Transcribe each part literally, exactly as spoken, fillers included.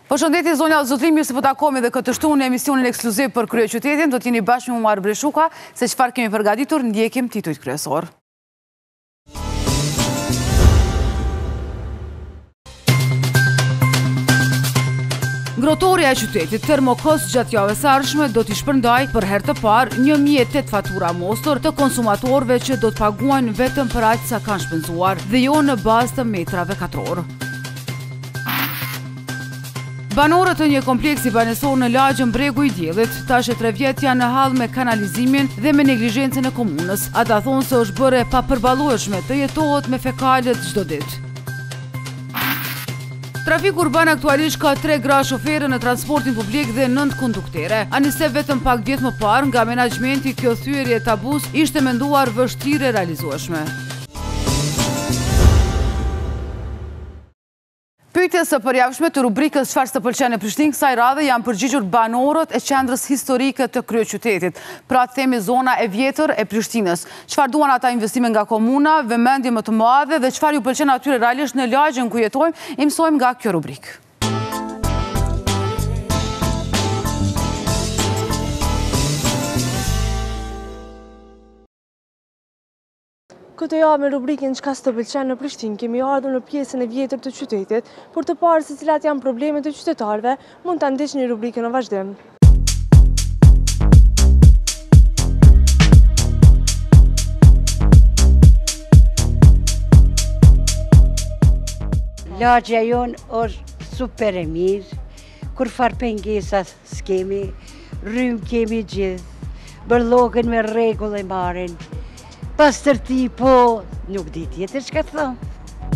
Përshëndetje zonja Zotrimi, se po takohemi dhe këtë shtunë në emisionin ekskluziv për kryeqytetin, do t'jeni bashkë me Muar Breshuka, se çfarë kemi përgatitur, ndjekim titujt kryesor. Ngrotorja e qytetit Termokos gjatë javës së ardhshme do t'i shpërndaj për herë të parë një mijë e tetë fatura mostor të konsumatorëve që do të paguajnë vetëm për aq sa kanë shpenzuar dhe jo në bazë të metrave katror. Banorët e një kompleksi banesor në lagjën Bregu i Diellit tash e tre vjet janë në hall me kanalizimin dhe me neglizhencën e komunës. Ata thonë se është bërë e papërballueshme të jetohet me fekalet çdo ditë. Trafiku urban aktualisht ka tre gra shoferë në transportin publik dhe nëntë konduktere. Anise vetëm pak vjet më parë nga menaxhmenti kjo thyerje tabus ishte menduar vështirë e realizueshme. Pyetjes së përjavshme të rubrikës çfarë të pëlqen në Prishtinë, kësaj radhe janë përgjigjur banorët e qendrës historike të kryeqytetit. Pra themi zona e vjetër e Prishtinës. Çfarë duan ata investime nga komuna, vëmendje më të madhe dhe çfarë ju pëlqen atyre realisht në lagjën ku jetojmë, i mësojmë nga kjo rubrikë. Këtë javë me rubrikën Çka s'të pëlqen në Prishtinë kemi ardhur në pjesën e vjetër të qytetit për të parë se cilat janë problemet e qytetarëve. Mund ta ndiqni rubrikën në vazhdim. Lagja jonë është super e mirë, kur farë pengesa s'kemi, rrymë kemi gjithë, bërlogën me rregull e marrin. Pas tërti, po, nuk di tjetër që ka të thonë.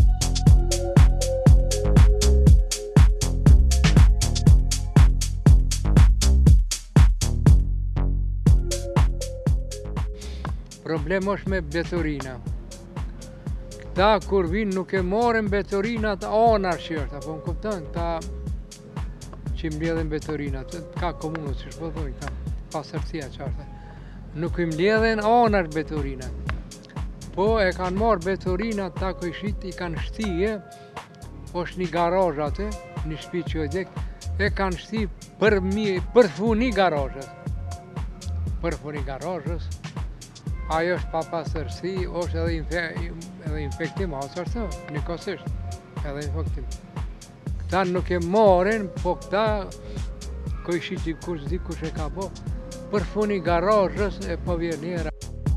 Problem është me betorina. Këta kur vinë nuk e morën betorinat anar që është, apo më kupton, këta që mbledhen betorinat, ka komunës që shpëdoj, ka pasërtia që është. Nuk i mbledhen anar betorinat. Po e kanë marrë betorinat, ta kojshit i kanë shtije, është një garajë atë, një shtëpi që e dek, e kanë shti për, për funi garajës. Për funi garajës, ajo është pa pasërsi, është edhe, infe, edhe infektim, asë është të, një kosisht, edhe infektim. Këta nuk e marrin, po këta kojshit i kush di kush e ka po, për funi garajës e po vjen njëra.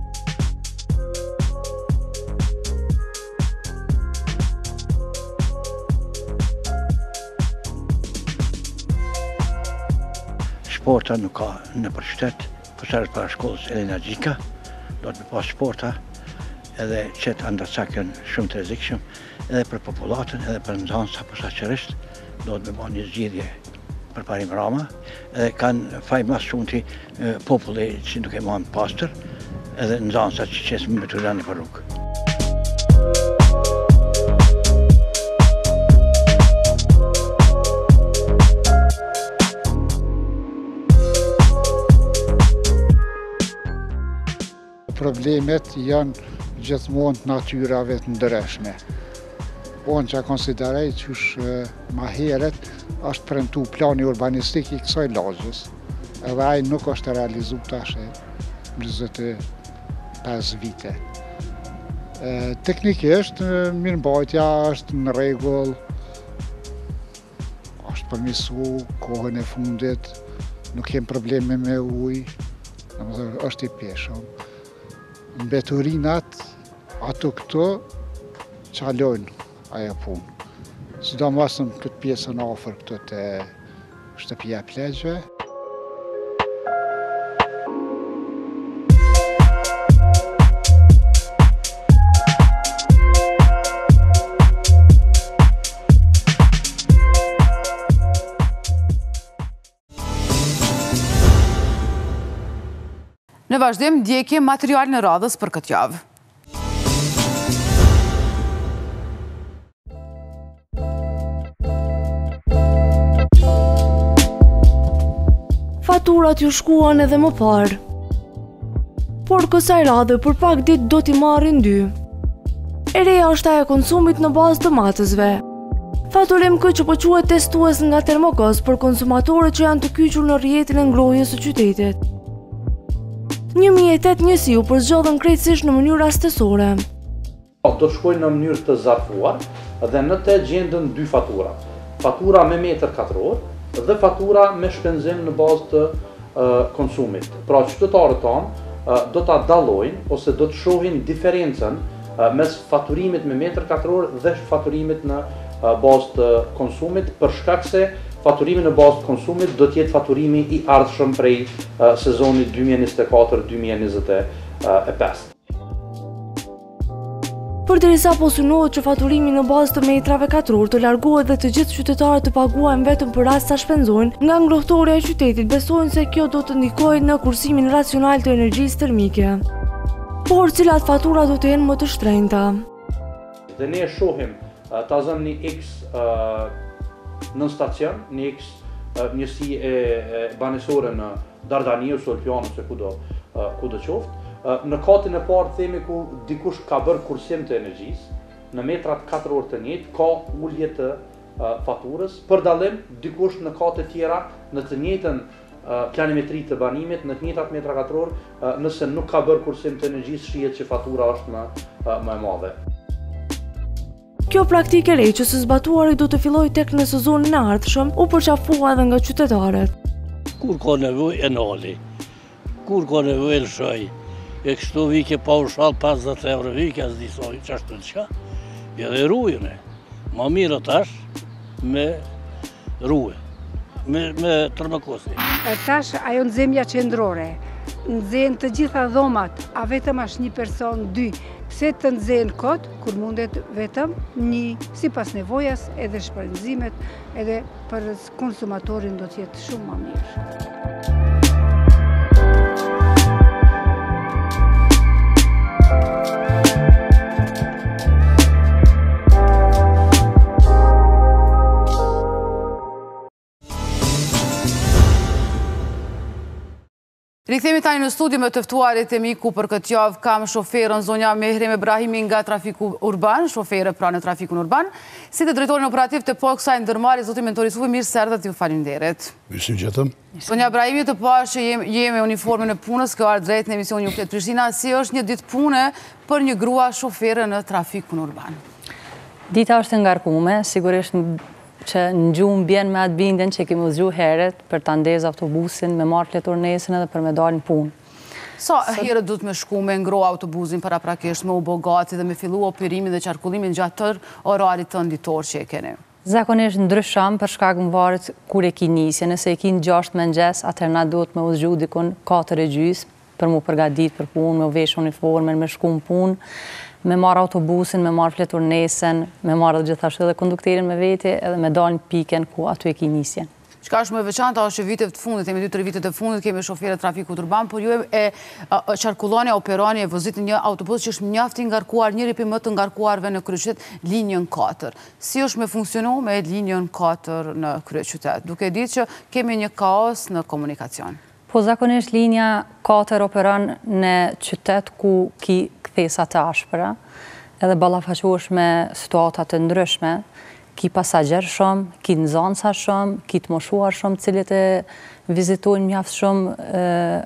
Sporta nuk ka në për qytet, përshërës para shkollës Elena Gjika, do të me pas sporta, edhe qëtë andërsak janë shumë të rrezikshëm, edhe për populatën, edhe për nxënësa posaçërisht, do të me ba një zgjidhje për parim rama, edhe kanë faj mas shumë të populli që nuk e manë pastër, edhe nxënësa që qesë me të rrani për rrugë. Problemet janë gjithmonë natyrave të ndryshme. Unë që konsideraj që është ma heret është premtu plani urbanistik i kësaj lagjës, edhe ai nuk është realizu tash e njëzet e pesë vite. E, teknikisht, mirëmbajtja është në rregull, është përmisu kohën e fundit, nuk kem probleme me ujë, është i peshëm. Betorinat, ato këto, qalojnë ajo punë. Sidomos në këtë pjesën afër këto të shtëpia pleqve. Në vazhdim, ndjekim material në radhës për këtë javë. Faturat ju shkuan edhe më parë. Por kësaj radhe për pak ditë do t'i marrin dy. E reja është ajo konsumit në bazë të matësve. Fatulim K që po quhet testues nga Termokos për konsumatorët që janë të kyçur në rrjetin e ngrohjes së qytetit. një mijë e tetë njësiu përzgjodhen krejtësisht në mënyrë rastësore. Do shkojnë në mënyrë të zarfuar dhe në të gjendën dy fatura. Fatura me metër katror dhe fatura me shpenzim në bazë të uh, konsumit. Pra qytetarët tonë uh, do ta dallojnë ose do të shohin diferencën uh, mes faturimit me metër katror dhe faturimit në uh, bazë të konsumit, për shkak se faturimi në bazë të konsumit do të jetë faturimi i ardhshëm prej uh, sezonit dy mijë e njëzet e katër dy mijë e njëzet e pesë. Përderisa po synohet që faturimi në bazë të metrave katror të largohet dhe të gjithë qytetarët të paguajnë vetëm për rast sa shpenzojnë, nga ngrohtorja e qytetit besojnë se kjo do të ndikojë në kursimin racional të energjisë termike. Por cilat fatura do të jenë më të shtrenjta? Dhe ne shohim uh, ta zëm një X uh, në stacion, një X uh, njësi e, e banesore në Dardani ose Olpiano ose kudo uh, kudo qoftë. Në katin e parë themi ku dikush ka bërë kursim të energjisë, në metrat katror të njëjtë ka ulje të uh, faturës, për dallim dikush në kate tjera në të njëjtën uh, planimetri të banimit, në të njëjtat metra katror, uh, nëse nuk ka bërë kursim të energjisë, shihet që fatura është më uh, më e madhe. Kjo praktikë e re që së zbatuari do të fillojë tek në sezonin e ardhshëm u përqafua edhe nga qytetarët. Kur ka nevojë e nali, kur ka nevojë lëshoj. E kështu vike pa u shalë pesëdhjetë euro vike, as disoj që ashtu të qka, edhe rujëne. Ma mirë tash me rujë, me, me Termokosi. Tash ajo nxemja qendrore, nxen të gjitha dhomat, a vetëm është një person, dy. Pse të nxen kot, kur mundet vetëm një, si pas nevojas, edhe shpenzimet, edhe për konsumatorin do t'jetë shumë ma mirë. Rikthehemi tani në studio me të ftuarit e mi ku për këtë javë kam shoferën zonja Mehrem Ebrahimi nga trafiku urban, shofere pra në trafikun urban, si dhe drejtorin operativ të Poksa i ndërmarrjes zoti Mentor Jusufi, mirë se erdhët, ju falenderoj. Mirëmëngjes. Zonja Ebrahimi, të parë që jemi me uniformën e punës, kjo ardh drejt në emisionin Ju flet Prishtina, si është një ditë pune për një grua shofere në trafikun urban? Dita është e ngarkuar, sigurisht që në gjumë bjen me atë bindjen që kemi zgju heret për të ndezë autobusin, me marrë fleturnesën edhe për me dalë në punë. Sa herët du të me shku me ngro autobusin para prakisht, me u bogati dhe me fillu operimin dhe qarkullimin gjatë tër orarit të nditor që e keni? Zakonisht ndrysham për shkak më varet kur e ki nisje, nëse e ki në gjashtë mëngjes, atëherë na duhet me u zgju dikun katër e gjys për mu përgatit për punë, me u vesh uniformen, me shku në punë, me marrë autobusin, me marrë fleturnesën, me marrë dhe gjithashtu edhe kondukterin me vete, edhe me dalë në piken ku aty e ki nisjen. Çka është më veçanta është që vitet të fundit, jemi dy tre vitet të fundit, kemi shofere trafikut urban, por ju e qarkulloni, operoni, e vozit një autobus që është mjaft i ngarkuar, njëri për më të ngarkuarve në kryeqytet, linjën katër. Si është me funksionu me linjën katër në kryeqytet, duke ditë që kemi një kaos në komunikacion? Po zakonisht linja katër operon në qytet ku ki kthesa të ashpëra, edhe ballafaqohesh me situata të ndryshme, ki pasagjer shumë, ki nxënësa shumë, ki të moshuar shumë, cilët e vizitojnë mjaft shumë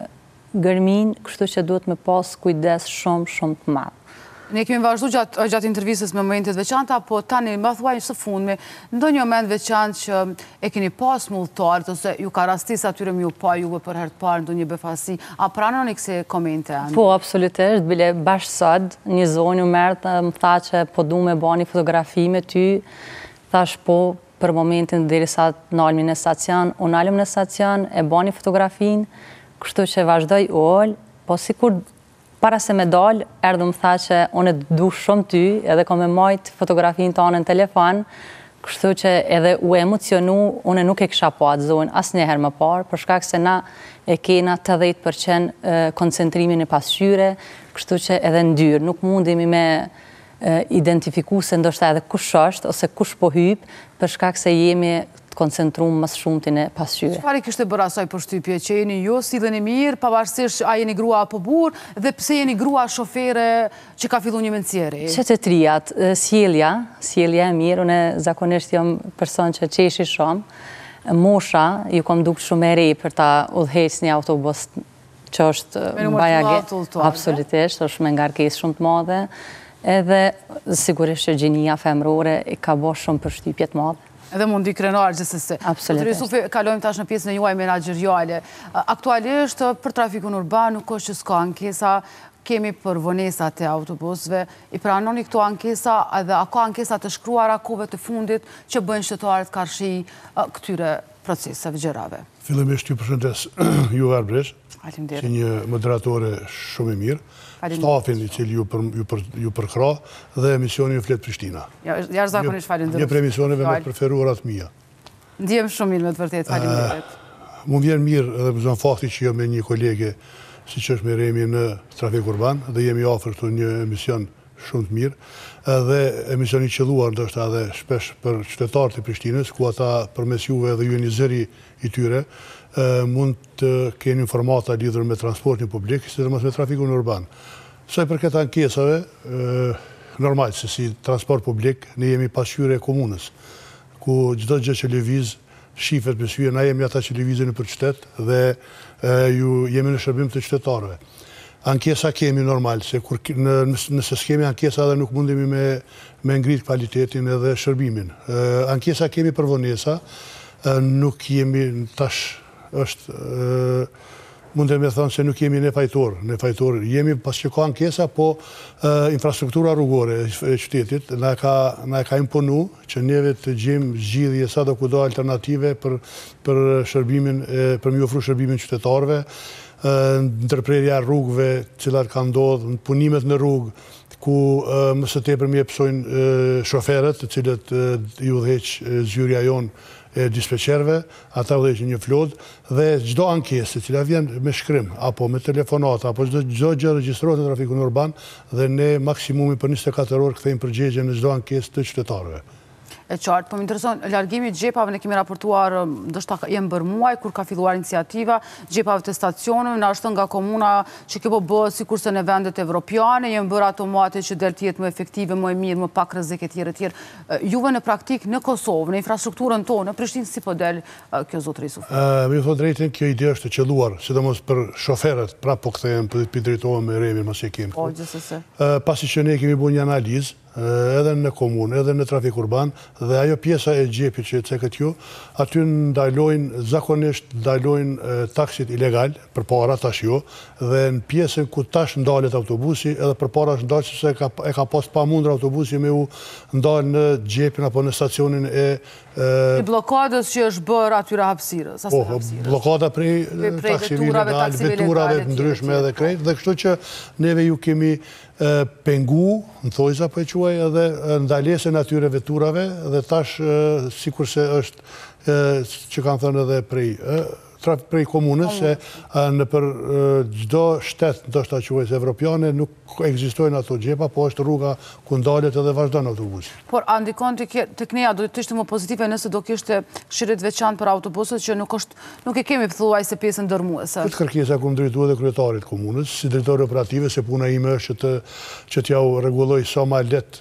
gërmin, kështu që duhet me pas kujdes shumë shumë të madh. Ne kemi vazhdu gjatë, gjatë intervistës me momentet veçanta, po tani më thuaj së fundmi, ndonjë moment veçantë që e keni pas mulltarët, ose ju ka rastis atyre më ju pa juve për herë të parë, ndonjë befasi, a pranoni këse komente? Po, absolutisht, bile bashkë sot, një zonë u merë, më tha që po du me ba një fotografi me ty, thash po, për momentin dheri sa të nalmi në stacion, unë alëm në stacion, e ba një fotografin, kështu që vazhdoj ullë, po si kur para se me dalë, erdhë më tha që unë e du shumë ty, edhe kom e majtë fotografin të anë në telefon, kështu që edhe u emocionu, unë nuk e kisha pa atë zonë asë njëherë më parë, për shkak se na e kena të dhjetë përqind koncentrimin e pasqyre, kështu që edhe ndyrë, nuk mundemi me identifiku se ndoshta edhe kush është, ose kush po hyp, për shkak se jemi të koncentruar më shumtin e pasqyre. Çfarë kishte bërë asaj përshtypje që jeni ju silleni mirë, pavarësisht a jeni grua apo burr, dhe pse jeni grua shofere që ka filluar një mencjeri? Që të trijat, sjellja, sjellja e mirë, unë zakonisht jam person që qeshi shumë. Mosha, ju kom dukt shumë e re për ta udhëhequr një autobus që është bajage. Absolutisht, është me ngarkesë shumë të madhe. Edhe sigurisht që gjinia femrore i ka bërë shumë përshtypje të madhe. Edhe mundi krenar gjithsesi. Absolutisht. Sufi, kalojmë tash në pjesën e juaj menaxheriale. Aktualisht për trafikun urban nuk është që s'ka ankesa, kemi për vonesat e autobusëve, i pranoni këto ankesa edhe a ka ankesa të shkruara kohëve të fundit që bëjnë qytetarët karshi këtyre proceseve gjërave? Fillimisht ju përshëndes ju Arbresh, si një moderatore shumë e mirë, stafin i cili ju përkra dhe emisioni ju fletë Prishtina. Jashtëzakonisht falenderoj. Një për emisioneve me të preferuarat mia. Ndjem shumë mirë me të vërtetë, faleminderit. Mu vjen mirë edhe për zonë fakti që jo me një kolege si që është me Remi në trafik urban dhe jemi ofër të një emision shumë të mirë dhe emisioni qëlluar ndështë edhe shpesh për qytetarët e Prishtinës, ku ata përmes juve dhe ju një zëri i tyre mund të keni informata lidhur me transportin publik, si dhe mos me trafikun urban. Saj për këtë ankesave, normal, se si transport publik, ne jemi pasqyre e komunës, ku gjdo gjë që lëviz shifet me syje, na jemi ata që lëvizin për qytet dhe ju jemi në shërbim të qytetarëve. Ankesa kemi normal, se nëse s'kemi ankesa dhe nuk mundemi me ngrit kvalitetin edhe shërbimin. Ankesa kemi për vonesa, nuk jemi tash është, mundem me thonë se nuk jemi në fajtor, në fajtor jemi pas që ka ankesa, po infrastruktura rrugore e qytetit na ka imponu që neve të gjem zgjidhje sa do kudo alternative për shërbimin, për mi ofru shërbimin qytetarve, ndërprerja rrugëve cilat ka ndodhë, punimet në rrugë, ku mësë tepër mi e pësojnë shoferët, të cilët i udheq zyrja jonë e dispeqerve, ata udheqin një flot, dhe gjdo ankesë, cila vjen me shkrim, apo me telefonata, apo gjdo gjë regjistrohet në trafikun urban, dhe ne maksimumi për njëzet e katër orë këthejmë përgjegje në gjdo ankesë të qytetarëve. E qartë, po më intereson, largimi gjepave ne kemi raportuar, ndështë jemë bërë muaj, kur ka filluar iniciativa, gjepave të stacionëve, në është nga komuna që këpo bëhë si kurse në vendet evropiane, jemë bërë automate që del tjetë më efektive, më e mirë, më pak rrezik e tjere tjere. Juve në praktik në Kosovë, në infrastrukturën tonë, në Prishtinë, si po del kjo zotëri Sufi? Me thot drejtin, kjo ide është qelluar, sidomos për shoferët, pra po këthejmë, për të drejtohem me Remin, mas e kemë. Po, gjithsesi. Pasi që ne kemi bu një analizë, edhe në komunë, edhe në trafik urban, dhe ajo pjesa e gjepit që e cekët ju, aty ndalojnë, zakonisht ndalojnë taksit ilegal, për para tash jo, dhe në pjesën ku tash ndalet autobusi, edhe për para është ndalë, se e ka pas pa mundër autobusi me u ndalë në gjepin apo në stacionin e... I blokadës që është bërë atyre hapsirës, asë Po, blokada prej taksive ilegal, veturave të ndryshme edhe krejt, dhe kështu që neve ju kemi pengu, në thojza për e quaj, edhe ndalese në atyre veturave, dhe tash, si kurse është, që kanë thënë edhe prej, prej komunës, se në për gjdo shtetë, ndoshta quajse evropiane, nuk egzistojnë ato gjepa, po është rruga ku ndalet edhe vazhdojnë autobusi. Por, a ndikon të këneja, do të ishte më pozitive nëse do kishte shirit veçan për autobuset, që nuk e kemi pëthuaj se pjesën dërmuese. Këtë kërkesa ku më drejtu edhe kryetarit komunës, si drejtori operative, se puna ime është që t'jau regulloj sa ma let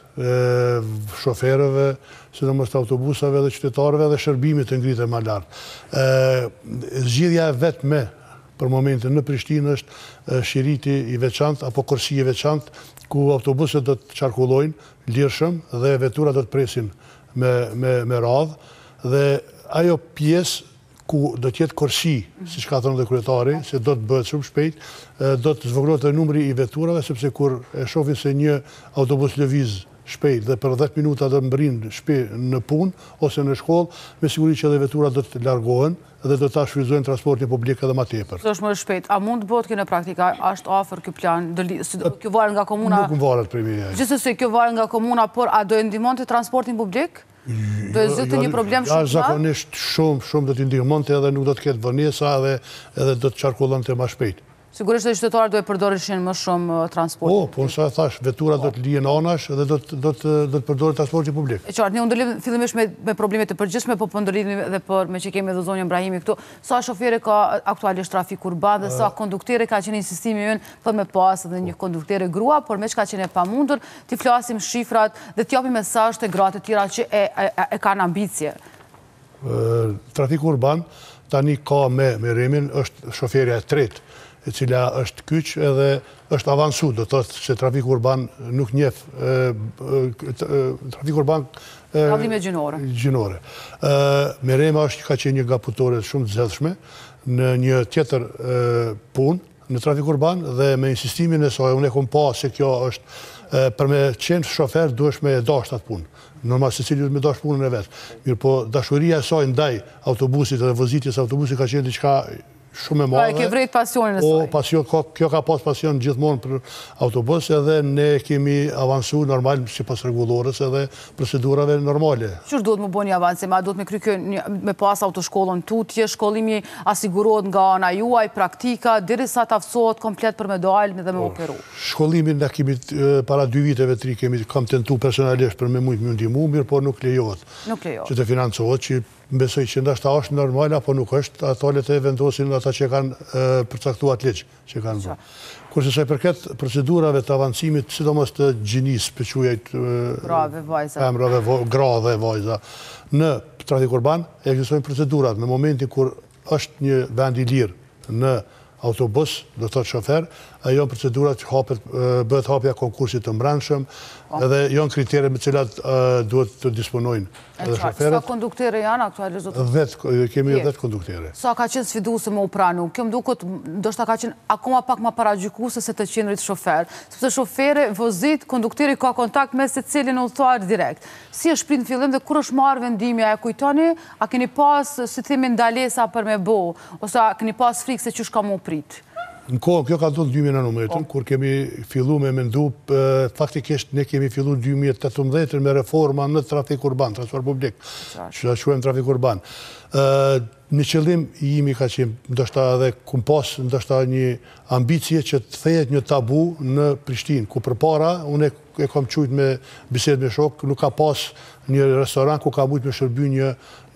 shoferëve, sidomos të autobusave dhe qytetarëve dhe shërbimit të ngritë e ma lartë. Zgjidhja vetë me, për momentin në Prishtinë, është shiriti i veçantë, apo korsi i veçantë, ku autobuset do të qarkullojnë lirshëm dhe vetura do të presin me radhë, dhe ajo pjesë ku do tjetë korsi, si që ka thënë dhe kryetari, se do të bëhet shumë shpejt, do të zvoglohet e numri i veturave, sepse kur e shofin se një autobus lëviz shpejt dhe për dhjetë minuta do të mbrin shpejt në punë ose në shkollë, me siguri që edhe veturat do të largohen dhe do të shfrytëzojnë transportin publik edhe ma tepër. Së është më shpejt, a mund të bëhet kjo në praktika, është afër kjo plan, kjo varet nga komuna? Nuk më varet për mi. Gjithsesi kjo varet nga komuna, por a do e ndihmon të transportin publik? Do e zëtë një problem shumë të? Zakonisht shumë, shumë do të ndihmon të edhe nuk do të ketë vënesa edhe do të qarkullon të ma shpejt. Sigurisht edhe qytetarët do e përdorishin më shumë transport. Po, po nësa thash, vetura do të lijen anash dhe do të përdorin transporti publik. E qartë, një ndërlim fillimisht me problemet të përgjithshme, po për ndërlim dhe për me që kemi edhe zonjën Brahimi këtu, sa shofere ka aktualisht trafik urban dhe sa konduktere ka qenë insistimi jënë për me pas edhe një konduktere grua, por me që ka qenë e pamundur, t'i flasim shifrat dhe t'japim mesazh të gratë të tjera që e kanë ambicje. Trafik urban tani ka me Remin, është shoferja e tretë, e cila është kyç edhe është avansu, do të thotë se trafik urban nuk njeh trafik urban kallime gjinore. Gjinore. Merema është ka qenë një gaputore shumë të zellshme në një tjetër punë në trafik urban dhe me insistimin e saj unë e kam pa se kjo është për me qenë shofer duhesh me dash atë punë. Normal se cili me dash punën e vet. Mirë, po dashuria e saj ndaj autobusit dhe vozitjes autobusit ka qenë diçka shumë e madhe. Pa, e ke vrejt pasionin e saj. O, pasion, kjo ka pas pasion gjithmonë për autobus edhe ne kemi avansu normal si pas regulorës edhe procedurave normale. Qërë duhet më bo një avancim? A duhet me kry me pas autoshkollën tutje, shkollimi asigurohet nga ana juaj, praktika, diri sa t'aftësohet komplet për me dalë dhe me operu? Shkollimin ne kemi para dy viteve tri kemi kam tentu personalisht për me mujtë më ndimu, mirë, por nuk lejohet. Nuk lejohet. Që të financohet, që besoj që ndashta është normal, apo nuk është, atalet e vendosin ata që kanë përcaktuat leqë që kanë bërë. Kurse sa i përket procedurave të avancimit, sidomos të gjinis, pëquajt grave, vajza. Emrave, grave, vajza. Në trafik urban ekzistojnë procedurat. Në momentin kur është një vend i lirë në autobus, do të thotë shofer, janë procedurat që bëhet hapja konkursit të mbrëmshëm, edhe janë kritere me cilat duhet të disponojnë edhe shoferët. Sa konduktere janë aktualisht? Kemi dhjetë konduktere. Sa ka qenë sfiduese me u pranu? Kjo më duket, ndoshta ka qenë akoma pak më paragjykuese se të qenërit shofer. Sepse shofere, vozit, kondukteri ka kontakt me se cilin udhëtar direkt. Si është prit në fillim dhe kur është marrë vendimi, a e kujtoni? A keni pas, si themi, ndalesa për me bo? Ose a keni pas frikë se qysh ka mu prit? Në kohë, kjo ka ndodhur dy mijë e nëntëmbëdhjetë, kur kemi fillu me mendu, faktikisht ne kemi fillu dy mijë e tetëmbëdhjetë me reforma në trafik urban, transport publik, që da quajmë trafik urban. Në qëllim jimi ka qenë, ndoshta edhe kum pas, ndoshta një ambicie që të thejet një tabu në Prishtinë, ku përpara unë e kam qujt me bisedë me shok, nuk ka pas një restoran ku ka mujt me shërby një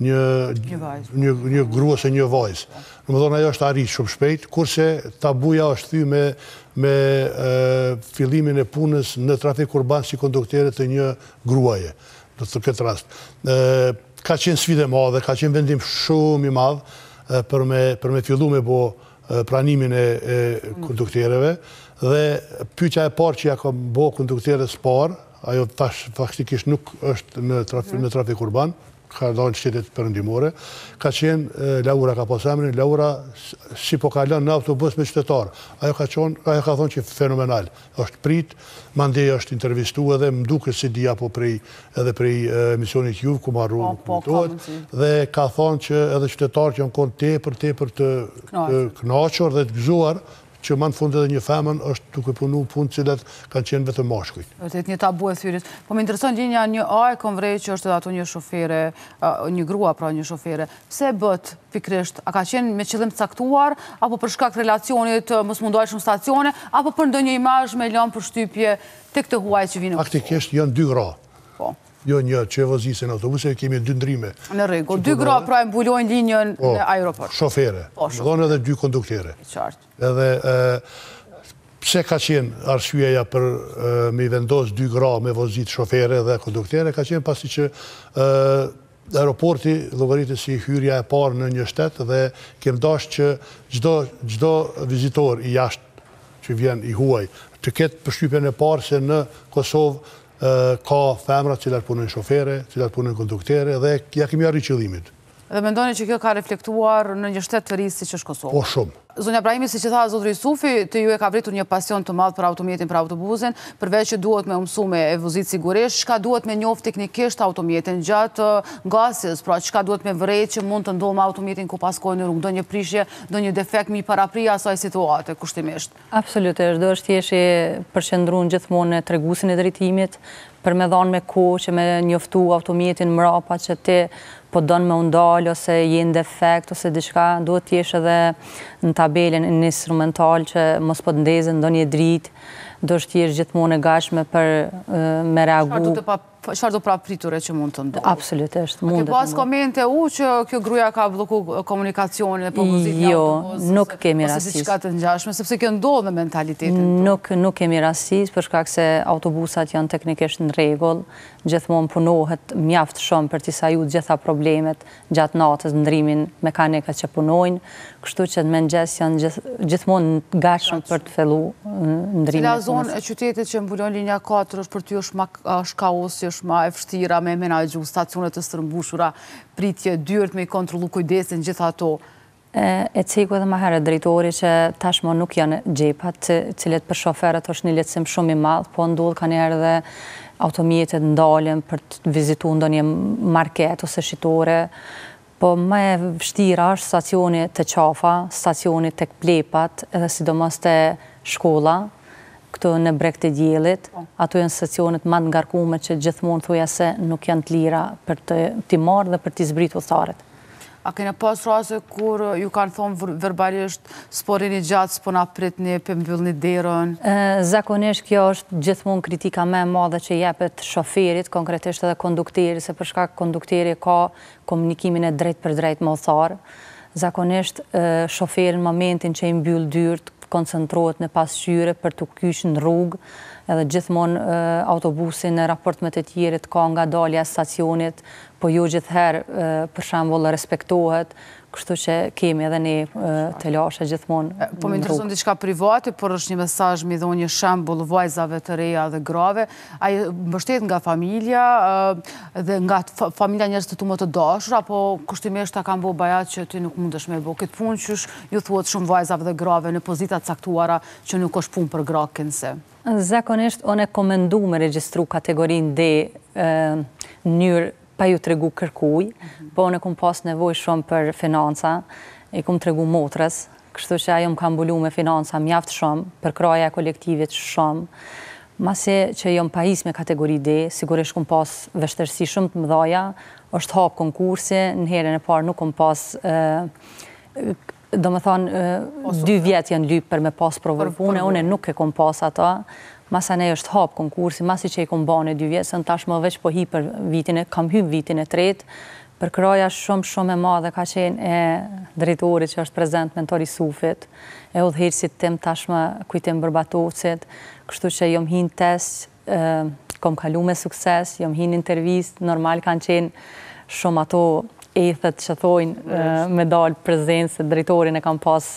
një një grua ose një vajzë. Në më thonë, ajo është arrit shumë shpejt, kurse tabuja është thy me me fillimin e punës në trafik urban si konduktere të një gruaje, do të këtë rast. Ka qenë sfide madhe, ka qenë vendim shumë i madh për me fillu me bo pranimin e konduktereve dhe pyetja e parë që ja ka bo kondukteres parë, ajo faktikisht nuk është në trafik urban, ka dhënë shtetet perëndimore, ka qenë Laura ka pas emrin, Laura si po kalon në autobus me qytetar. Ajo ka thonë, ajo ka thonë që fenomenal. Është prit, mandej është intervistuar edhe më duket se di apo prej edhe prej emisionit Juve ku marru komentohet dhe ka thonë që edhe qytetarët që janë kon tepër tepër të kënaqur dhe të gëzuar që ma në fund edhe një femën është duke punu punë cilat kanë qenë vetëm mashkujt. Vërtet një tabu e thyrit. Po më intereson linja një A e kom vrej që është edhe ato një shofere, një grua pra një shofere. Pse bët pikrisht? A ka qenë me qëllim caktuar, apo për shkak relacionit mos mundoj shumë stacione, apo për ndonjë imazh me lëmë për shtypje të këtë huaj që vinë? Faktikisht janë dy gra. Po. Jo një që e vozisin autobuse, kemi dy ndrime. Në rregull, dy gra pra e mbulojnë linjën në aeroport. Shofere, dhënë edhe dy konduktere. Qartë. Edhe pse ka qenë arsyeja për me i vendos dy gra me vozit shofere dhe konduktere, ka qenë pasi që aeroporti llogaritet si hyrja e parë në një shtet dhe kem dash që çdo vizitor i jashtë që vjen i huaj të ketë përshtypjen e parë se në Kosovë ka femra cilat punojnë shofere, cilat punojnë konduktere dhe ja kemi arrit qëllimit. Dhe mendoni që kjo ka reflektuar në një shtet të ri siç është Kosova? Po shumë. Zonja Brahimi, si që tha zotri Sufi, të ju e ka vritur një pasion të madh për automjetin, për autobusin, përveç që duhet me umësu me e vozit sigurisht, çka duhet me njoft teknikisht automjetin gjatë gasjes, pra çka duhet me vërejt që mund të ndodhë me automjetin ku paskojnë në rrugë, do një prishje, do një defekt mi paraprija asaj situate, kushtimisht. Absolutisht, do është jeshi përqendruar gjithmonë në treguesin e drejtimit, për me dhanë me kohë që me njoftu automjetin mrapa që ti po donë me undalë ose jenë defekt ose diçka, duhet t'jesh edhe në tabelin në instrumental që mos po të ndezën ndo një dritë, do shtjerë gjithmonë e gashme për me reagu. Çfarë do prapë priture që mund të ndodhë? Absolutisht, mund të ndodhë. Ke pas komente u që kjo gruaja ka bloku komunikacionin e propozit një autobus? Jo, nuk kemi rasis. Ose diçka të ngjashme, sepse kjo ndodhë në mentalitetin. Nuk, nuk kemi rasis, për shkak se autobusat janë teknikisht në rregull, gjithmonë punohet mjaft shumë për t'i sajut gjitha problemet gjatë natës, ndrimin mekanikat që punojnë, kështu që në mëngjes janë gjithmonë gatshëm për të fillu ndrimin. Cila zonë e qytetit që mbulon linja katër është për ty është kaos, është ma e vështira me menagju, stacionet të stërmbushura, pritje, dyrt me i kontrolu kujdesin, gjitha ato? E ceku edhe ma herë drejtori që tashmo nuk janë gjepat, cilet për shoferët është një letësim shumë i madhë, po ndodhë ka njerë dhe automjetet ndalën për të vizitu ndo një market ose shitore, po më e vështira është stacioni të qafa, stacioni të këplepat, edhe sidomos të shkolla, këto në breg të diellit, ato janë stacionet më të ngarkuar që gjithmonë thuja se nuk janë të lira për të t'i marrë dhe për t'i zbritur tharët. A kene pas raste kur ju kanë thonë verbalisht sporini gjatë, s'po na pritni, për mbyllni derën? Zakonisht kjo është gjithmonë kritika më e madhe që jepet shoferit, konkretisht edhe kondukteri, se për shkak kondukteri ka komunikimin e drejt për drejt me tharë. Zakonisht shoferi në momentin që i mbyll dyrt, koncentrohet në pasqyre për të kysh në rrugë, edhe gjithmonë autobusin në raport me të tjerit ka nga dalja stacionit, po jo gjithherë për shembull respektohet, kështu që kemi edhe ne të lashe gjithmonë. Po më intereson diçka private, por është një mesazh mi dhon një shembull vajzave të reja dhe grave, ai mbështet nga familja dhe nga familja njerëz të tu më të dashur, apo kushtimisht ta kanë bëu bajat që ti nuk mundesh me bë këtë punë, qysh ju thuhet shumë vajzave dhe grave në pozita të caktuara që nuk është punë për grakin se? Zakonisht unë e komendu me regjistru kategorinë D në mënyrë pa ju të regu kërkuj, po unë e kom pas nevoj shumë për financa, e kom të regu motrës, kështu që ajo më kam mbulu me financa mjaft shumë, për kraja kolektivit shumë, masi që jo më pajis me kategori D, sigurisht kom pas vështërsi shumë të mëdhaja, është hap konkursi, në herën e parë nuk kom pas, do më thonë, dy vjetë janë lypë për me pas provër pune, unë nuk e kom pas ato, masa ne është hap konkursi, masi që i kom bane dy vjetë, se në tashmë veç po hi për vitin e, kam hy vitin e tretë, për kraja shumë shumë e madhe ka qenë e drejtori që është prezent mentori Sufit, e udhërësit tim tashmë kujtim Bërbatovcit, kështu që jom hin test, kom kalu me sukses, jom hin intervist, normal kanë qenë shumë ato ethet që thojnë me dalë prezencë, drejtorin e kam pas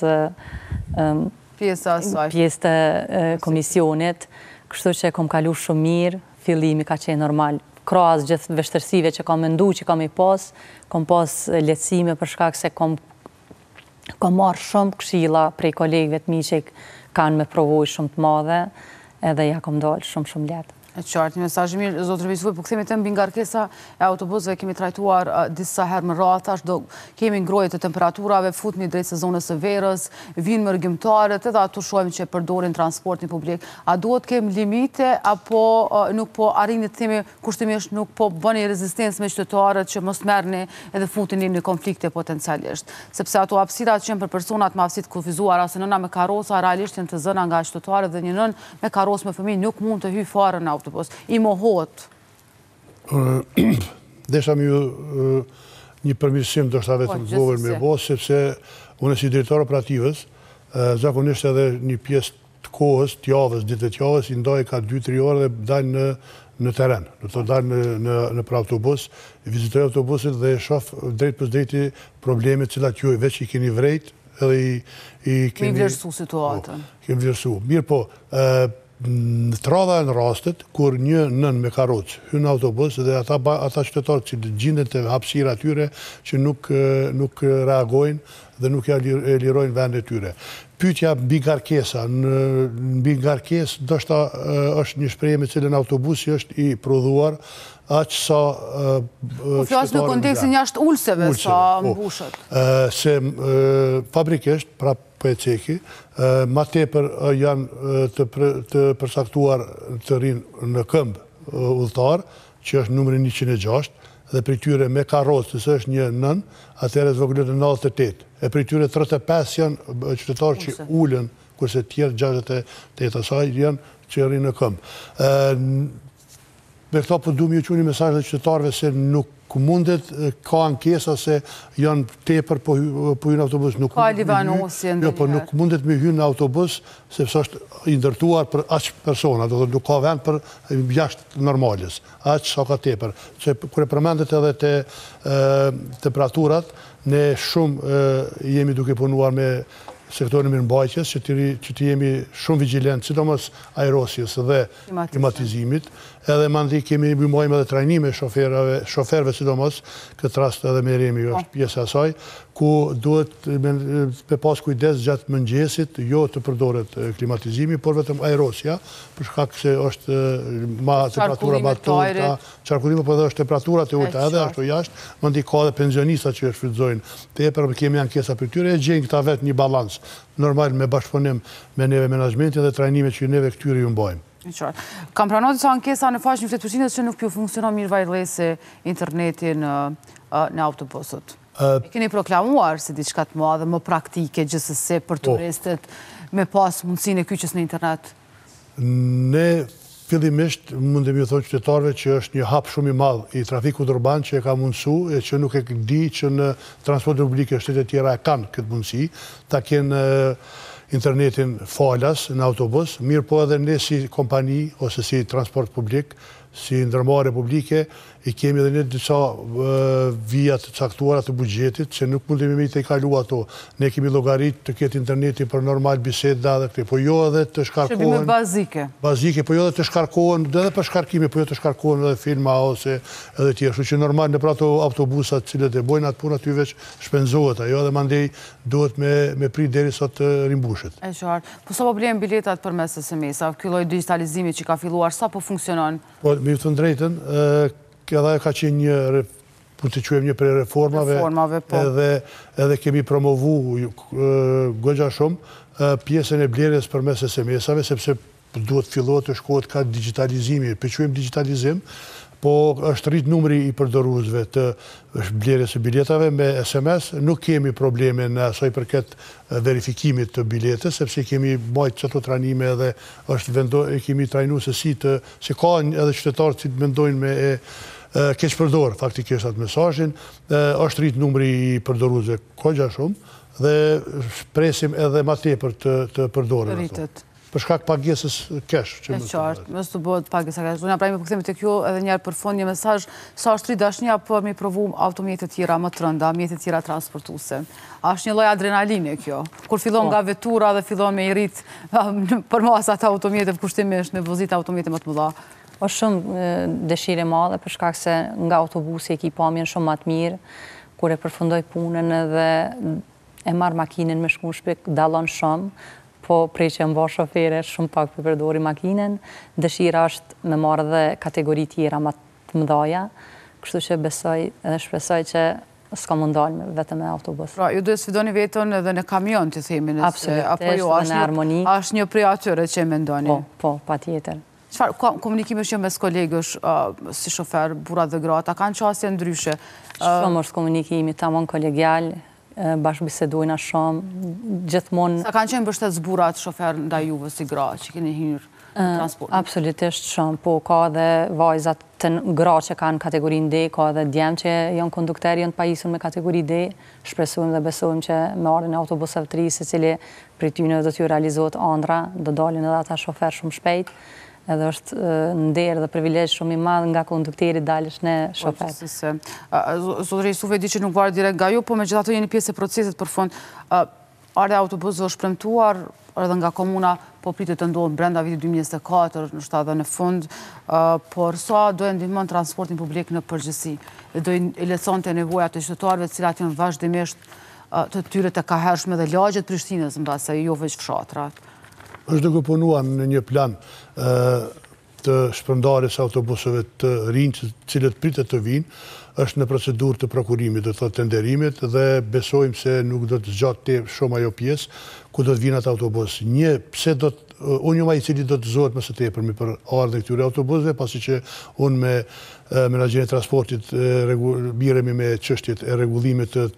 pjesë të komisionit, kështu që kom kalu shumë mirë, fillimi ka qenë normal. Krahas gjithë vështërsive që kam mendu që kam i pas, kom pas lehtësime për shkak se kom marrë shumë këshilla prej kolegëve të mi që kanë me provoj shumë të madhe, edhe ja kom dalë shumë shumë letë. E qartë, një mesazh i mirë, zotë Revizor, po kthehemi te mbi ngarkesa e autobusëve, kemi trajtuar disa herë më radh, tash do kemi ngrohje të temperaturave, futni drejt sezonit së verës, vinë mërgjimtarët, edhe ato shohim që përdorin transportin publik. A duhet kem limite apo nuk po arrini të themi kushtimisht nuk po bëni rezistencë me qytetarët që mos merrni edhe futeni në konflikte potencialisht, sepse ato hapësirat që janë për personat me aftësi të kufizuara ose nëna me karroca realisht janë të zëna nga qytetarët dhe një nën me karrocë me fëmijë nuk mund të hyjë fare në autobus, i mohot. Desha më ju një përmirësim do shta vetëm të vogël me bo, sepse unë si drejtor operativës, zakonisht edhe një pjesë të kohës, të javës, ditë të javës, i ndaj ka dy tri orë dhe dalë në në teren, do të dalë në në për autobus, vizitoj autobusit dhe shoh drejt për drejti problemet cilat ju veç i keni vrejt edhe i keni... Mi vlerësu situatën. Kemi vlerësu. Mirë po, në të radha e në rastet, kur një nën me karrocë hyn në autobus dhe ata, ata qytetarë që gjenden të hapësira atyre që nuk, nuk reagojnë dhe nuk ja lirojnë vendet tyre. Pyetja mbi ngarkesa, në mbi ngarkesë ndoshta është një shprehje me cilën autobusi është i prodhuar aq sa Po flas në kontekstin jashtë ulseve sa mbushet. Se fabrikisht, pra po e ceki, ma tepër janë të përsaktuar të rinë në këmbë udhëtar, që është numri njëqind e gjashtë, dhe prej tyre me karrocë, nëse është një nën, atëherë zvogëlet në nëntëdhjetë e tetë. E prej tyre tridhjetë e pesë janë qytetarë që ulen, kurse tjerë gjashtëdhjetë e tetë asaj janë që rrinë në këmbë. Me këta po duam ju çuni mesazh të qytetarëve se nuk mundet, ka ankesa se janë tepër po po hyn autobus, nuk ka livanosje jo, po nuk mundet me hyrë në autobus sepse është i ndërtuar për aq persona, do të nuk ka vend për jashtë normales. Aq sa ka tepër. Se kur e përmendet edhe te temperaturat, ne shumë jemi duke punuar me sektorin mirëmbajtjes, që të jemi shumë vigjilent, sidomos aerosjes dhe klimatizimit, edhe mandi kemi bëjmë edhe trajnime shoferve sidomos, këtë rast edhe me Remi është pjesë e asaj, ku duhet me pas kujdes gjatë mëngjesit, jo të përdoret klimatizimi, por vetëm aerosja, për shkak se është ma temperatura ma të ulta, qarkullimi po edhe është temperatura të ulta edhe ashtu jashtë, mandi ka edhe pensionista që shfrytëzojnë tepër, kemi ankesa për tyre, e gjejnë këta vetë një balans normal me bashkëpunim me neve menaxhmentin dhe trajnime që neve këtyre ju mbajmë. Kam pranuar disa ankesa në faqen e Fletëpërsinës që nuk po funksionon mirë vajllësi interneti në autobusët. E keni proklamuar si diçka të madhe, më praktike gjithsesi për turistët me pas mundësinë e kyçjes në internet? Ne fillimisht mundem ju thonë qytetarëve që është një hap shumë i madh i trafikut urban që e ka mundësu e që nuk e di që në transport publik e shtetet tjera e kanë këtë mundësi, ta kenë internetin falas në autobus, mirë po edhe ne si kompani ose si transport publik, si ndërmarrje publike, i kemi edhe ne disa vijat caktuara të buxhetit që nuk mundemi me të kalu ato. Ne kemi llogarit të ketë interneti për normal biseda dhe këtë, po jo edhe të shkarkohen. Shërbime bazike. Bazike, po jo edhe të shkarkohen, edhe për shkarkime, po jo të shkarkohen edhe filma ose edhe tjerë. Kështu që normal në pra ato autobusat cilët e bojnë atë punë aty veç shpenzohet ajo dhe mandej duhet me me prit derisa të rimbushet. E qartë. Po sa po blejnë biletat përmes S M S-a? Ky lloj digitalizimi që ka filluar sa po funksionon? Po me të drejtën, edhe ka qenë një, po të quajmë një prej reformave, edhe kemi promovu goxha shumë pjesën e blerjes përmes S M S-ave, sepse duhet fillohet të shkohet ka digitalizimi, për quajmë digitalizim, po është rrit numri i përdoruesve të blerjes së biletave me S M S, nuk kemi probleme në asaj përket verifikimit të biletës, sepse kemi bajt çato trajnime edhe është vendo e kemi trajnuar se si të se ka edhe qytetarë që mendojnë me e keq përdor faktikisht atë mesazhin, është rrit numri i përdoruesve goxha shumë dhe presim edhe më tepër të të përdoren ato. Për shkak pagesës kesh. E qartë, mos të bëhet pagesa kesh. Unë prapë po kthehemi tek ju edhe një herë për fond një mesazh, sa është rrit dashnia për me provu automjete të tjera më të rënda, mjete të tjera transportuese. A është një lloj adrenaline kjo? Kur fillon nga vetura dhe fillon me i rrit për masat automjete kushtimisht me vozita automjete më të mëdha. Është shumë dëshirë e madhe për shkak se nga autobusi e ki pamjen shumë më të mirë, kur e përfundoj punën edhe e marr makinën me shku në shtëpi dallon shumë, po prej që mba shofere shumë pak për përdori makinën, dëshira është me marrë dhe kategori tjera më të mëdhaja, kështu që besoj edhe shpresoj që s'ka mund dalë vetëm me autobus. Pra, ju duhet sfidoni vetën edhe në kamion të themi nëse, absolutisht, apo jo, në harmoni. Është një prej atyre që e mendoni? Po, po, patjetër. Çfarë komunikime është mes kolegësh si shofer, burra dhe grata, kanë çësje ndryshe? Shumë është komunikimi tamam kolegial, bashkëbisedojna shumë, gjithmonë... Sa kanë qenë mbështetësburat shofer ndaj juve si gra që keni hyrë në transport? Absolutisht shumë, po ka dhe vajzat të gra që kanë kategorinë D, ka dhe djemë që janë kondukter, janë pajisur me kategori D, shpresojmë dhe besojmë që me ardhin e autobusave të ri, secili prej tyre do t'ju realizohet ëndra, do dalin edhe ata shofer shumë shpejt, edhe është nder dhe privilegj shumë i madh nga kondukteri dalësh në shofer. Zotëri Suve di që nuk varet direkt nga ju, po megjithatë jeni pjesë e procesit për fond. Ardha e autobusëve është premtuar edhe nga komuna, po pritet të ndodhë brenda vitit dy mijë e njëzet e katër, ndoshta edhe në fund, por sa do e ndihmon transportin publik në përgjithësi dhe do i lehtësonte nevojat e qytetarëve të cilat janë vazhdimisht të tyre të kahershme dhe lagjet Prishtinës, mbase jo veç fshatrat. Është duke punuar në një plan të shpërndarjes autobuseve të rinj, cilët pritet të vinë, është në procedurë të prokurimit, do të thotë tenderimit, dhe besojmë se nuk do të zgjatë shumë ajo pjesë ku do të vinë atë autobus. Një, pse do të unë ju ma i cili do të zohet më së tepërmi për ardhe këtyre autobusëve, pasi që unë me menaxherin e transportit biremi me çështjet e rregullimit të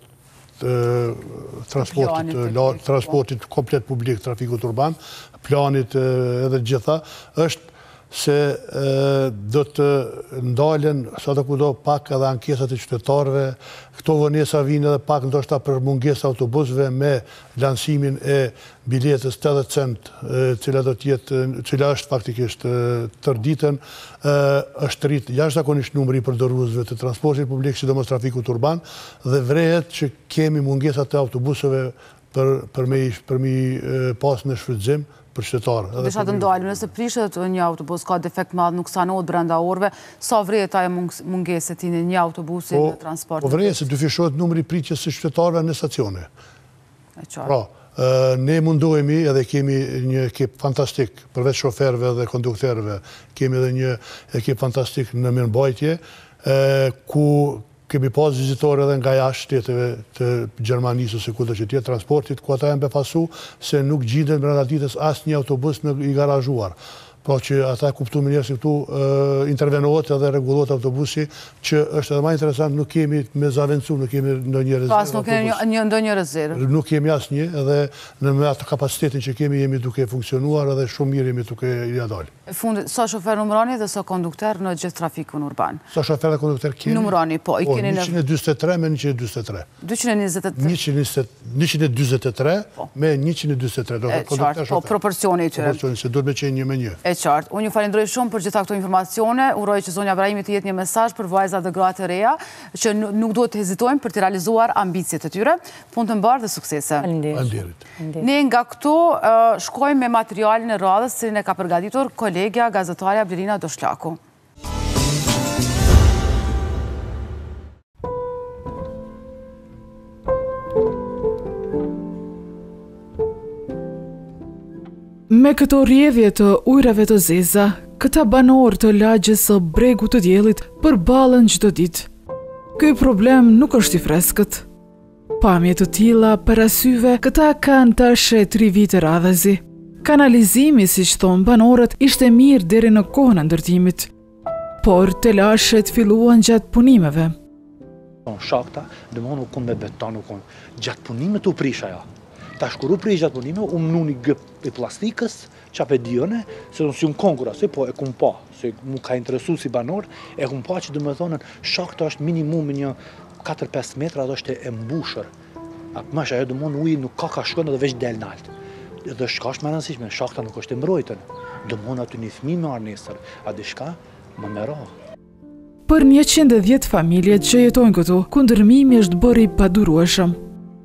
transportit, transportit komplet publik, trafikut urban, planit edhe gjitha, është se do të ndalen sa të kudo pak edhe ankesat e qytetarëve, këto vonesa vinë edhe pak ndoshta për mungesë autobusëve me lansimin e biletës tetëdhjetë cent, cila do të jetë, cila është faktikisht tërë ditën, është rrit jashtëzakonisht numri i përdoruesve të transportit publik, sidomos trafikut urban, dhe vrehet që kemi mungesat e autobusëve për për me për mi pas në shfrytëzim për qytetarë. Desha të ndalim, nëse prishet një autobus ka defekt madh, nuk sanohet brenda orëve, sa vrehet ajo mungesë e një autobusi në transport? Po vrehet se dyfishohet numri i pritjes së qytetarëve në stacione. E qartë. Pra, ne mundohemi edhe kemi një ekip fantastik, përveç shoferëve dhe kondukterëve, kemi edhe një ekip fantastik në mirëmbajtje, ku kemi pas vizitore edhe nga jashtë shteteve të Gjermanisë ose kudo që tjetë transportit, ku ata janë befasu se nuk gjenden brenda ditës asë një autobus në i garazhuar. Pra që ata kuptu më njerë si këtu intervenohet edhe regulohet autobusi, që është edhe ma interesant, nuk kemi me zavencu, nuk kemi në një rezervë. Pas nuk kemi një ndo një rezervë. Nuk kemi asë një, edhe në me atë kapacitetin që kemi jemi duke funksionuar edhe shumë mirë jemi duke i adali. Fundit, sa shofer numërani dhe sa kondukter në gjithë trafikun urban? Sa shofer dhe kondukter kemi? Numërani, po, i keni në... njëqind e dyzet e tre me njëqind e dyzet e tre. njëqind e dyzet e tre me njëqind e dyzet e tre. E qartë, po, proporcioni i tyre. Proporcioni, se duhet me qenë një me një. E qartë. Unë ju falenderoj shumë për gjitha këto informacione, uroj që zonja Brahimi të jetë një mesazh për vajzat dhe gratë e reja, që nuk duhet të hezitojnë për të realizuar ambicjet e tyre. Punë të mbarë dhe suksese. Faleminderit. Ne nga këtu shkojmë me materialin e radhës, cilin e ka përgatitur kolegja gazetarja Blerina Doshlaku. Me këto rjedhje të ujrave të zeza, këta banor të lagjes së bregu të diellit përballën çdo ditë. Ky problem nuk është i freskët. Pamje të tilla para syve këta kanë tash tri vite radhazi. Kanalizimi, siç thon banorët, ishte mirë deri në kohën e ndërtimit, por telashet filluan gjatë punimeve. Shakta dëmon u kon me beton u kon gjatë punimit u prish ajo. Tash kur u prish gjatë punimit u mnu një gëp i plastikës, çape dione, se unë si un konkura, se po e kum pa, se mu ka interesu si banor, e kum pa që domethënë shakta është minimum një katër pesë metra, ato është e mbushur. Atë mash ajo dëmon uji nuk ka ka shkon edhe veç del nalt. Edhe shka është më rëndësishme, shakta nuk është e mbrojtën. Dëmon aty një fëmijë me arë nesër, a diçka më mero. Për njëqind e dhjetë familjet që jetojnë këtu, kundërmimi është bërë i padurueshëm.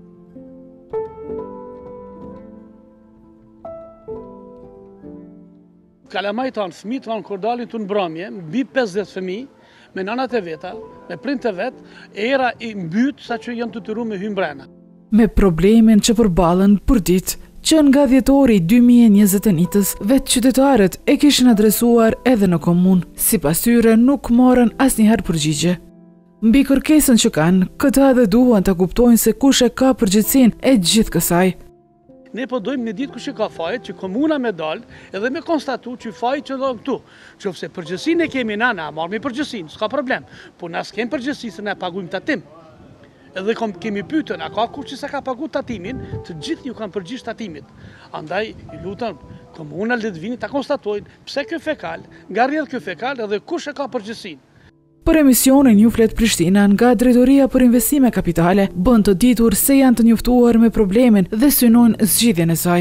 Kalamaj tanë, fëmijë tanë kur dalin të në bromje, mbi pesëdhjetë fëmijë, me nanat e veta, me print e vetë, era i mbyt sa që janë të të ru me hymë brena. Me problemin që përbalën për ditë, që nga dhjetori dy mijë e njëzet e njëtës, vetë qytetarët e kishin adresuar edhe në komunë, si pas tyre nuk morën asnjëherë përgjigje. Mbi kërkesën që kanë, këta edhe duan të kuptojnë se kush e ka përgjithësinë e gjithë kësaj. Ne po dojmë një ditë kush e ka fajt, që komuna me dalë edhe me konstatu që fajt që dojmë këtu. Qofse përgjithësinë e kemi na, na marrë me përgjithësinë, s'ka problem. Po na s'kem përgjithësi se ne pagujmë tatim. Edhe kemi pyetën, a ka kush që sa ka pagu tatimin, të gjithë ju kanë përgjigj tatimit. Andaj, i lutëm, komuna le të vini ta konstatojnë pse ky fekal, nga rrjedh ky fekal edhe kush e ka përgjithësinë. Për emisionin ju flet Prishtina nga Drejtoria për Investime Kapitale, bën të ditur se janë të njoftuar me problemin dhe synojnë zgjidhjen e saj.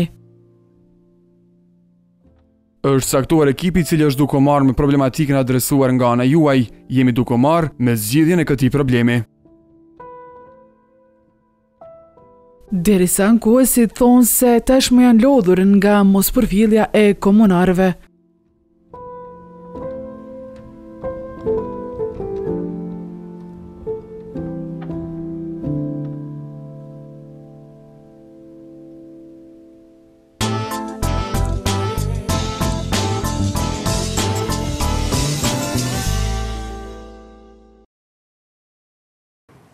Është saktuar ekipi i cili është duke marrë me problematikën adresuar nga ana juaj, jemi duke marrë me zgjidhjen e këtij problemi. Derisa ankuesit thonë se tashmë janë lodhur nga mospërfillja e komunarëve.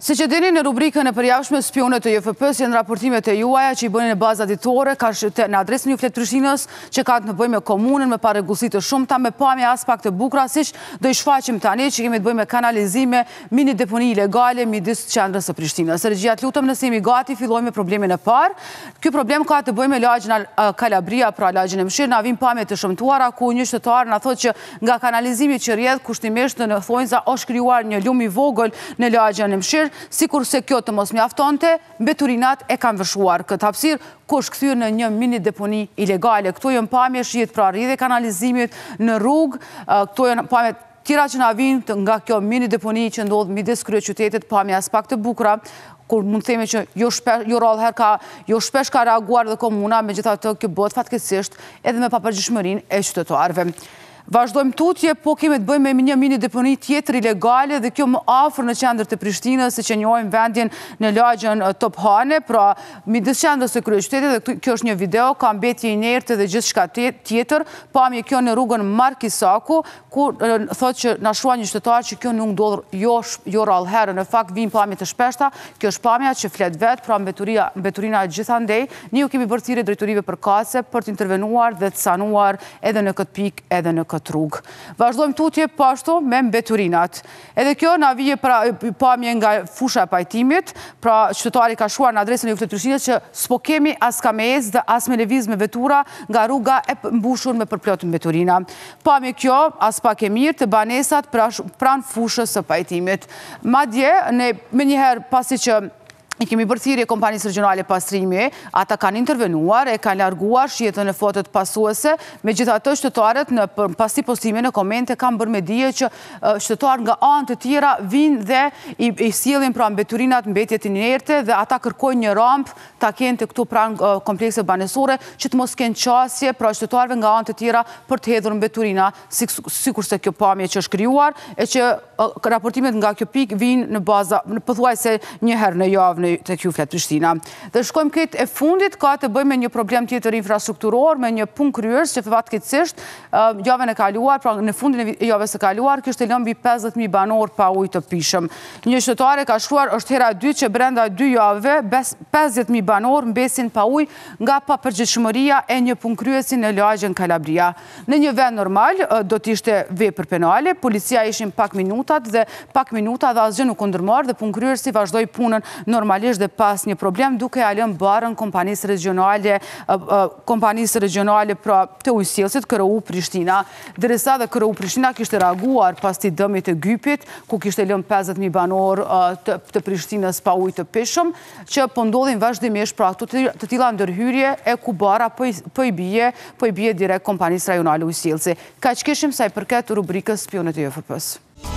Si që dini në rubrikën e përjavshme spionet të J F P-s janë raportimet e juaja që i bëni në baza ditore në adresën ju fletë Prishtinës që ka të në bëjmë me komunën, me paregullisit të shumëta, me pamje as pak të bukra, si që do i shfaqim tani që kemi të bëjmë me kanalizime, mini deponi ilegale, midis qendrës së Prishtinës. Regjia, lutëm nëse jemi gati, fillojmë me problemin e parë. Ky problem ka të bëjmë me lagjën Kalabria, pra lagjën e Mëshirë, na vim pamje të shëmtuara, ku një qytetar na thotë që nga kanalizimi që rrjedh kushtimisht në thonjza është krijuar një lum i vogël në lagjën e Mëshirë, sikur se kjo të mos mjaftonte, mbeturinat e kanë vëshuar këtë hapësirë, ku është kthyer në një mini deponi ilegale. Këto janë pamje shihet pra rrjedhja e kanalizimit në rrugë, këto janë pamje tjera që na vinë nga kjo mini deponi që ndodh midis kryeqytetit, pamje as pak të bukura, kur mund të themi që jo shpesh, jo rrallëherë ka, jo shpesh ka reaguar dhe komuna, megjithatë kjo bëhet fatkeqësisht edhe me papërgjithshmërinë e qytetarëve. Vazhdojmë tutje, po kemi të bëjmë me një mini deponi tjetër ilegale dhe kjo më afër në qendër të Prishtinës, se që njohim vendin në lagjën Tophane, pra midis qendrës së kryeqytetit, dhe kjo është një video, ka mbetje inerte dhe gjithçka tjetër, pamje kjo në rrugën Markisaku, ku thotë që na shua një qytetar që kjo nuk ndodh jo jo rrallëherë, në fakt vijnë pamje të shpeshta, kjo është pamja që flet vet, pra mbeturia mbeturina gjithandej, ne ju kemi bërë thirrje drejtorive përkatëse për të intervenuar dhe të sanuar edhe në këtë pikë, edhe në këtë rrugë. Vazhdojmë tutje pashtu me mbeturinat. Edhe kjo na vije pra pamje nga fusha e pajtimit, pra qytetari ka shuar në adresën e fletë Prishtinës që s'po kemi as kames dhe as me lëviz me vetura nga rruga e mbushur me përplot mbeturina. Pamje kjo as pak e mirë të banesat pranë fushës së pajtimit. Madje ne menjëherë pasi që i kemi bërë thirrje kompanisë regionale pastrimi, ata kanë intervenuar, e kanë larguar shihetën e fotot pasuese, megjithatë qytetarët në pas këtij postimi në komente kanë bërë me dije që qytetarë nga anë të tjera vinë dhe i, i sjellin pra mbeturinat mbetjet inerte dhe ata kërkojnë një ramp ta kenë të këtu pranë komplekse banesore që të mos kenë qasje pra qytetarëve nga anë të tjera për të hedhur mbeturina, sikur se kjo pamje që është krijuar e që raportimet nga kjo pikë vinë në baza në pothuajse një herë në javë në të kjo fletë Prishtina. Dhe shkojmë këtë e fundit, ka të bëjmë me një problem tjetër infrastrukturor, me një punë kryes që fatkeqësisht javën e kaluar, pra në fundin e javës së kaluar, kishte lënë mbi pesëdhjetë mijë banor pa ujë të pishëm. Një qytetare ka shkruar është hera e dytë që brenda dy javëve pesëdhjetë mijë banor mbesin pa ujë nga papërgjithshmëria e një punë kryesi në lagjën Kalabria. Në një vend normal do të ishte vepër penale, policia ishin pak minutat dhe pak minuta dhe asgjë nuk u ndërmarr dhe punë kryesi vazhdoi punën normalisht dhe pas një problem duke ja lënë barën kompanisë regionale kompanisë regionale pra të ujësjellësit K R U Prishtina. Derisa dhe K R U Prishtina kishte reaguar pas të dëmit të Gypit, ku kishte lënë pesëdhjetë mijë banor të, të Prishtinës pa ujë të pishëm, që po ndodhin vazhdimisht pra të tilla ndërhyrje e ku bara po i, po i bie, po i bie direkt kompanisë rajonale ujësjellësi. Kaq kishim sa i përket rubrikës spionet e J F P-s.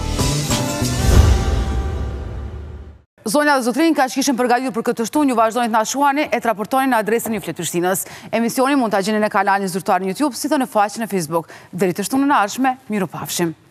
Zonja dhe zotrin, ka që kishën përgatitur për këtë shtunë, ju vazhdojnë të na shuani e të raportoni në adresën një fletë Prishtinës. Emisioni mund të gjeni në kanalin zyrtar në YouTube, si të në faqen e Facebook. Deri të shtunë në ardhshme, miru pafshim.